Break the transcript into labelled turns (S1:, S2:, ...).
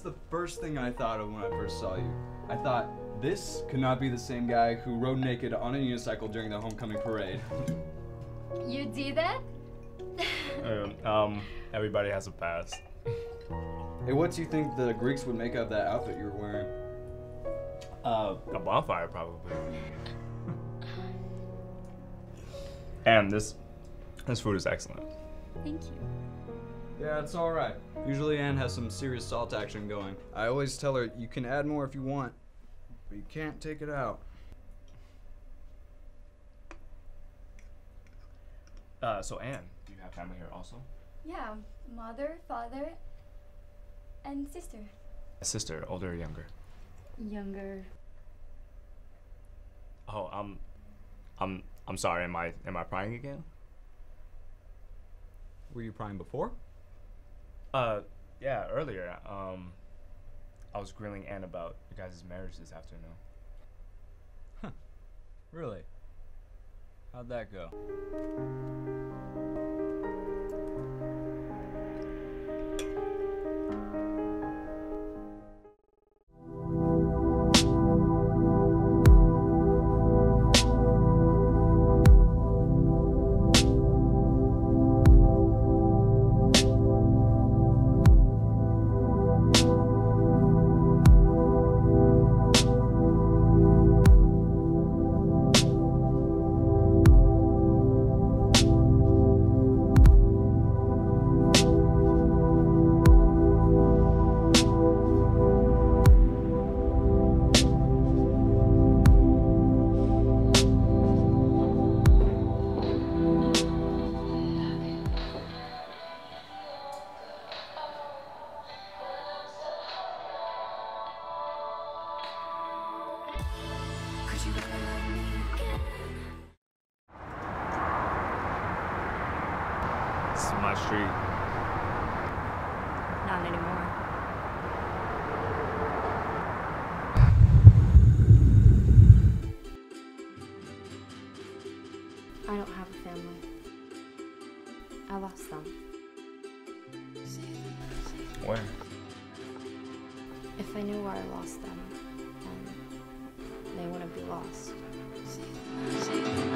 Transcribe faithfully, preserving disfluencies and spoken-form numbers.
S1: the first thing I thought of when I first saw you. I thought, this could not be the same guy who rode naked on a unicycle during the homecoming parade.
S2: You did that?
S3: um, um, everybody has a past.
S1: Hey, what do you think the Greeks would make of that outfit you were wearing?
S3: Uh, a bonfire, probably. And this, this food is excellent.
S2: Thank you.
S1: Yeah, it's alright. Usually Anne has some serious salt action going. I always tell her, you can add more if you want, but you can't take it out.
S3: Uh, so Anne, do you have family here also?
S2: Yeah, mother, father, and sister.
S3: A sister, older or younger?
S2: Younger.
S3: Oh, um, I'm, I'm sorry. Am I, am I prying again?
S1: Were you prying before?
S3: Uh, yeah, earlier. Um, I was grilling Anne about you guys' marriage this afternoon.
S4: Huh. Really? How'd that go?
S3: This is my street.
S2: Not anymore. I don't have a family. I lost them.
S3: Where?
S2: If I knew where I lost them, then they wouldn't be lost.